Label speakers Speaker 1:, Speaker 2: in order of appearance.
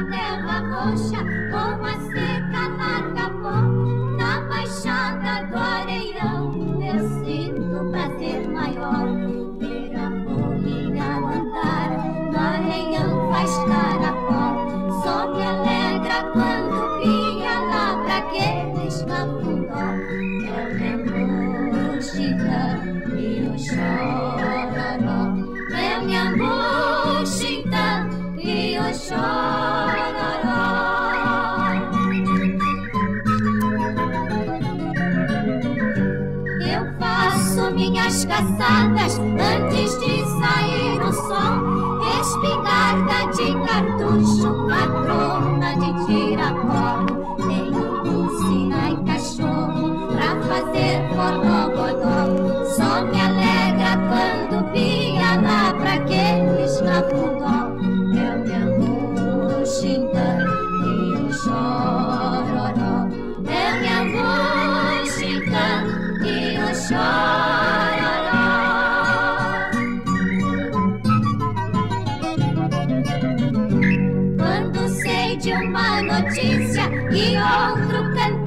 Speaker 1: terra roxa, como a seca larga pó, na baixada do Areião, eu sinto prazer maior. Ver a folia andar, no Areião faz caracol, só me alegra quando pia lá pra aqueles cafundó. Eu lembro o Xinta e o Chororó, eu me amo o Xinta e o Chororó. Eu faço minhas caçadas antes de sair o sol, espingarda de cartucho, patrona de tiracolo, tenho bucina e cachorro pra fazer forró-bodó. Só me alegra quando pia lá pra aqueles cafundó. Eu me amo o Xinta e o Chororó, eu me amo o Xinta e o Chororó. Quando sei de uma notícia e outro canto